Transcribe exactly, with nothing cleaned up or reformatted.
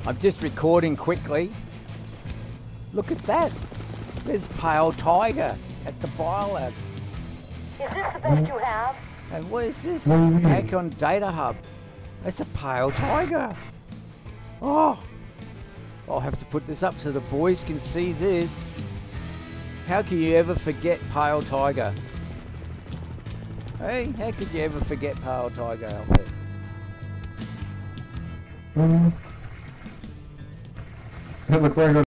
I'm just recording quickly. Look at that. There's Pale Tiger at the Biolab. Is this the best you have? And what is this? Back on Data Hub. It's a Pale Tiger. Oh, I'll have to put this up so the boys can see this. How can you ever forget Pale Tiger? Hey, how could you ever forget Pale Tiger out there? Mm. It looked very good.